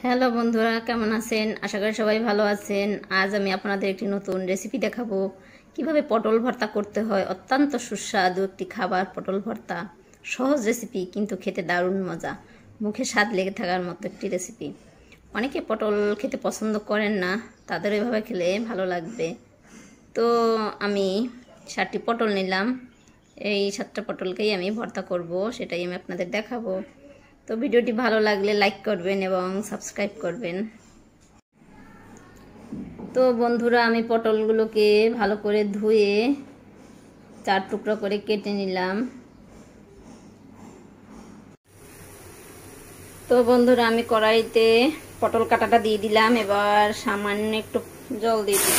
Hello বন্ধুরা, কেমন আছেন? আশা করি সবাই ভালো আছেন। আজ আমি আপনাদের একটি নতুন রেসিপি দেখাবো কিভাবে পটল ভর্তা করতে হয়। অত্যন্ত সুস্বাদু একটি খাবার পটল ভর্তা। সহজ রেসিপি, কিন্তু খেতে দারুণ মজা, মুখে স্বাদ লেগে থাকার মতো একটি রেসিপি। অনেকে পটল খেতে পছন্দ করেন না, তাদের এভাবে খেলে ভালো লাগবে। তো আমি 7টি পটল নিলাম। এই 7টা পটলকেই আমি ভর্তা করব, সেটাই আমি আপনাদের দেখাবো। তো ভিডিওটি ভালো লাগলে লাইক করবেন এবং সাবস্ক্রাইব করবেন। তো বন্ধুরা, আমি পটলগুলোকে ভালো করে ধুয়ে 4 টুকরো করে কেটে নিলাম। তো বন্ধুরা, আমি কড়াইতে পটল কাটাটা দিয়ে দিলাম। এবার সামান্য একটু জল দিয়ে দিব।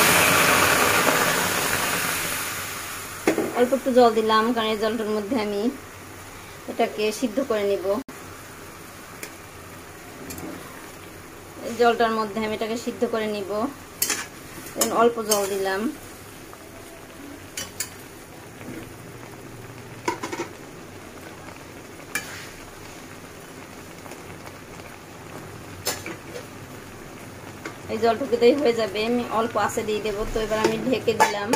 অল্প একটু জল দিলাম, কারণ এই জলটার মধ্যে আমি এটাকে সিদ্ধ করে নিব। জলটার মধ্যে আমি এটাকে সিদ্ধ করে নিব। অল্প জল দিলাম। এই জলটুকুতেই হয়ে যাবে, আমি অল্প আঁচে দিয়ে দেবো। তো এবার আমি ঢেকে দিলাম।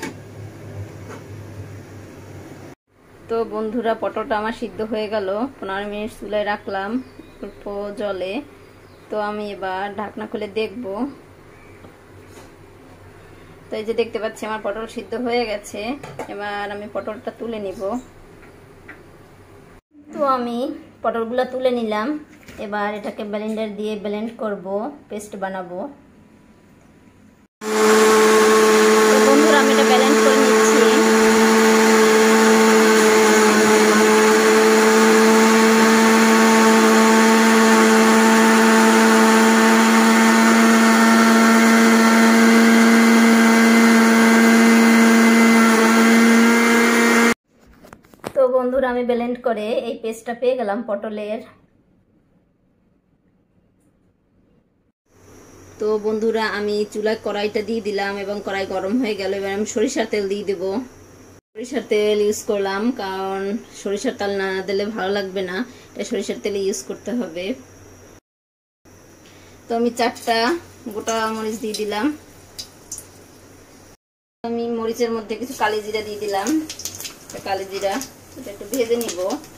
তো বন্ধুরা, পটলটা আমার সিদ্ধ হয়ে গেল। 15 মিনিট চুলায় রাখলাম অল্প জলে। তো আমি এবার ঢাকনা খুলে দেখব। তো এই যে দেখতে পাচ্ছি আমার পটল সিদ্ধ হয়ে গেছে। এবার আমি পটলটা তুলে নিব। তো আমি পটলগুলো তুলে নিলাম। এবার এটাকে ব্লেন্ডার দিয়ে ব্লেন্ড করব, পেস্ট বানাবো। তো বন্ধুরা, আমি এটা ব্লেন্ড করে নিচ্ছি। তো বন্ধুরা, আমি ব্লেন্ড করে এই পেস্টটা পেয়ে গেলাম পটলের। তো বন্ধুরা, আমি চুলায় কড়াইটা দিয়ে দিলাম এবং কড়াই গরম হয়ে গেল। এবার আমি সরিষার তেল দিয়ে দেব। সরিষার তেল ইউজ করলাম, কারণ সরিষার তেল না দিলে ভালো লাগবে না, এটা সরিষার তেল ইউজ করতে হবে। তো আমি 4টা গোটা মরিচ দিয়ে দিলাম। আমি মরিচের মধ্যে কিছু কালি জিরা দিয়ে দিলাম। কালি জিরা এটা একটু ভেজে নিব।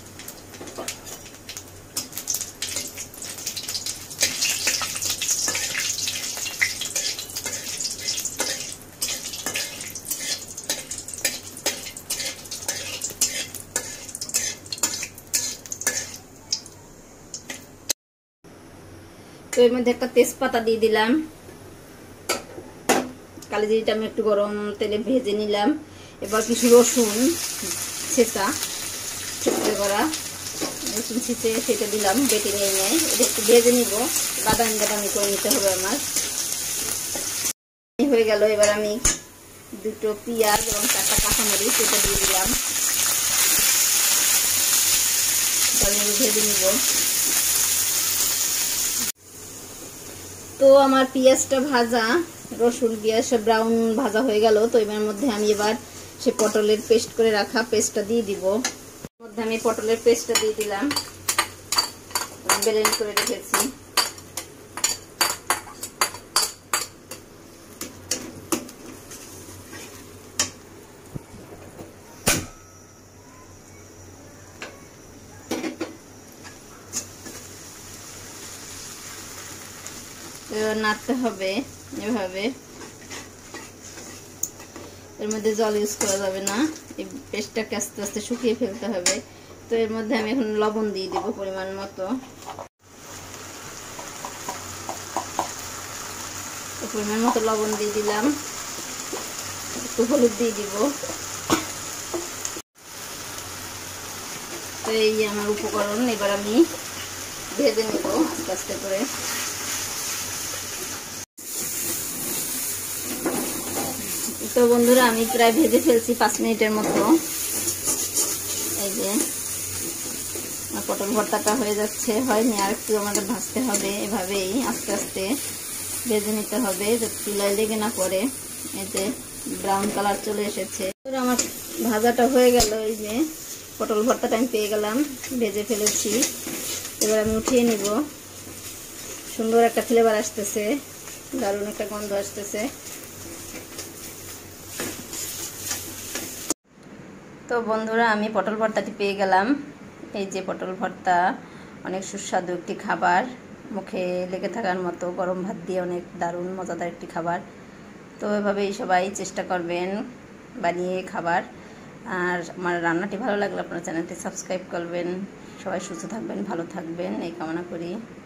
তো এর মধ্যে একটা তেজপাতা দিয়ে দিলাম। কালি জিরাটা আমি একটু গরম তেলে ভেজে নিলাম। এবার কিছু রসুন ছেঁচা করা রসুন ছেঁচে সেটা দিলাম, বেটে নিয়ে নেয়। এটা একটু ভেজে নিব, বাদামি বাদামি করে নিতে হবে আমার। হয়ে গেল। এবার আমি 2টো পেঁয়াজ এবং 4টা কাঁচামরিচ এটা দিয়ে দিলাম, ভেজে নিব। তো আমার পেঁয়াজটা ভাজা, রসুন পেঁয়াজ সব ব্রাউন ভাজা হয়ে গেল। তো এর মধ্যে আমি এবার সে পটলের পেস্ট করে রাখা পেস্টটা দিয়ে দিব। এর মধ্যে আমি পটলের পেস্টটা দিয়ে দিলাম, ব্লেন্ড করে রেখেছি। নাড়তে হবে এভাবে। এর মধ্যে জল ইউজ করা যাবে না, এই পেস্টটাকে আস্তে আস্তে শুকিয়ে ফেলতে হবে। তো এর মধ্যে আমি এখন লবণ দিয়ে দিব পরিমাণ মতো। পরিমাণ মতো লবণ দিয়ে দিলাম, একটু হলুদ দিয়ে দিব। তো এই আমার উপকরণ, এবার আমি ভেজে নেব আস্তে আস্তে করে। তো বন্ধুরা, আমি প্রায় ভেজে ফেলছি 5 মিনিটের মতো। এই যে পটল ভর্তাটা হয়ে যাচ্ছে, হয়নি, আর একটু আমাদের ভাজতে হবে। এভাবেই আস্তে আস্তে ভেজে নিতে হবে, যাতে চুলায় লেগে না পড়ে। এই যে ব্রাউন কালার চলে এসেছে। আমার ভাজাটা হয়ে গেল। এই যে পটল ভর্তাটা আমি পেয়ে গেলাম, ভেজে ফেলেছি। এবার আমি উঠিয়ে নিব। সুন্দর একটা ফ্লেভার আসতেছে, দারুণ একটা গন্ধ আসতেছে। তো বন্ধুরা, আমি পটল ভর্তাটি পেয়ে গেলাম। এই যে পটল ভর্তা, অনেক সুস্বাদু একটি খাবার, মুখে লেগে থাকার মতো, গরম ভাত দিয়ে অনেক দারুণ মজাদার একটি খাবার। তো এভাবেই সবাই চেষ্টা করবেন বানিয়ে খাবার। আর আমার রান্নাটি ভালো লাগলে আপনার চ্যানেলটি সাবস্ক্রাইব করবেন। সবাই সুস্থ থাকবেন, ভালো থাকবেন এই কামনা করি।